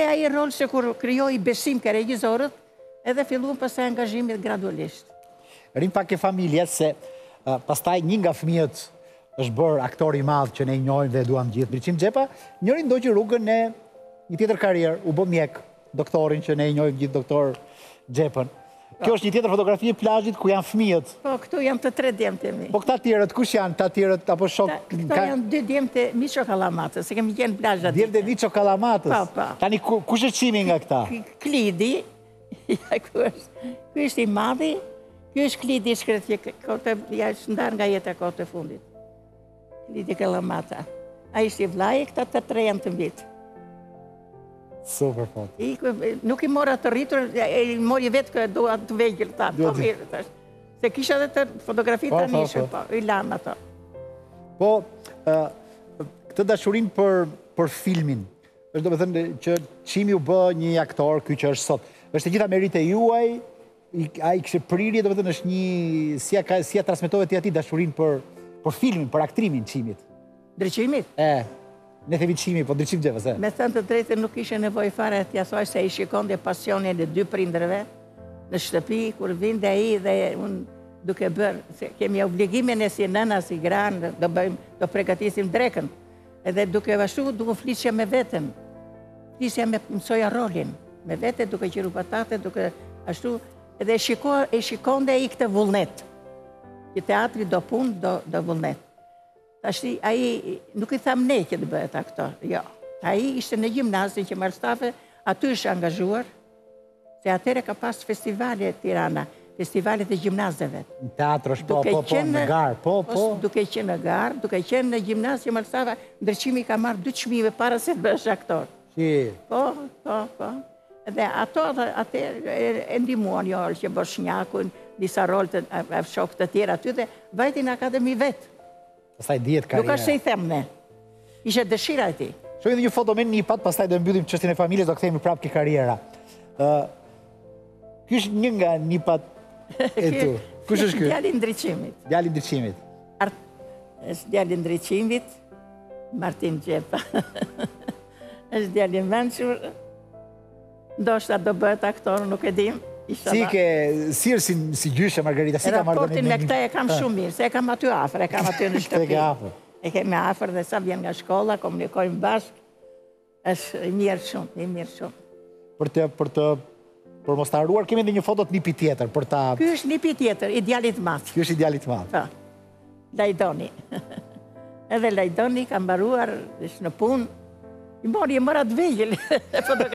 ai rol se kur krijoi besim ke regjizorët, edhe filluan pastaj angazhimit gradualisht. Rim pak e familjes se pastaj një nga fëmijët është bërë aktor i madh që ne i njohim dhe e duam gjithë. Ndriçim Xhepa, njëri ndoqi rrugën e një tjetër karrierë, u bë mjek, doktorin që ne i njohim gjithë doktor Xhepën. Kjo është një tjetër fotografi e plazhit ku janë fëmijët. Po, këtu janë të 3 djemtë e mi. Po këta tjerët, kush janë? Ta tjerët apo shok? Këto janë 2 djemtë e Miço Kallamatës, se kemi qenë plazh aty. Djemtë e Miço Kallamatës. Po, po. Tani kush është çimi nga këta? Klidi, ky është i madhi, ky është Klidi shkretje, ja është ndarë nga jeta kohët e fundit. Klidi Kallamata. Ai është i vllai, këta të 3 janë të mbitë. Super foto. Nuk i mora të rritur, i mori vetë që doa të vegjël ta. Po mirë, tash. Se kisha edhe të fotografi të anishëm, po, i lam ato. Po, këtë dashurinë për filmin, është do me thënë që çimi u bë një aktor, ky që është sot. Është e gjitha merite juaj, ai kishte prirje, do me thënë është një, si ja transmetove ti atij dashurinë për filmin, për aktrimin çimit. Ndriçimit? Ne themi çimi, po Ndriçim Xhepa, se? Me thënë të drejtën nuk ishe nevojë fare t'ja thoj se i shikonte pasionin e 2 prindërve në shtëpi, kur vinte ai dhe unë duke bërë, se kemi obligimin e si nëna, si granë, do përgatisim drekën. Edhe duke ashtu, duke flisja me vetën. Flisja me mësoja rolin. Me vete, duke qiru patate, duke ashtu. Edhe e shikonte ai këtë vullnet. Që teatri do punë, do vullnet. Ashti, ai nuk i tham ne që të bëhet aktor, jo. Ai ishte në gjimnazin që Marstafe, aty është angazhuar, se atëre ka pas festivale Tirana, festivalet e gjimnazeve. Në teatro është në garë, po. Duke qenë në garë, duke qenë në gjimnaz që Marstafe, Ndriçimi ka marrë 2 çmime para se të bësh aktor. Po. Dhe ato atëre e ndihmuan jo që Boshnjakun, disa rol të shokë të tjera aty dhe vajti në akademi vetë. Pastaj dihet karriera. Nuk është se i them ne. Ishe dëshira e ti. Shohim edhe një foto me Nipat, pastaj do mbyllim çështjen e familjes, do kthehemi prapë ke karriera. Ky është një nga Nipat e tu. Kush është ky? Djali i Ndriçimit. Djali i Ndriçimit. Është djali i Ndriçimit, Martin Xhepa. Është djali i mençur. Ndoshta do bëhet aktor, nuk e dim. Si ke sirë si gjyshe, Margarita, si ka marrë raportin me këta e kam shumë mirë, se e kam aty afër, e kam aty në shtëpi. E kemi afër dhe sa vjen nga shkolla, komunikojmë bashkë, është i mirë shumë. Për mos të harruar, kemi edhe një foto të nipi tjetër, për ta... Ky është nipi tjetër, idealit madh. Ky është idealit madh. Po, Lajdoni. Edhe Lajdoni ka mbaruar në punë, i mora të vegjël.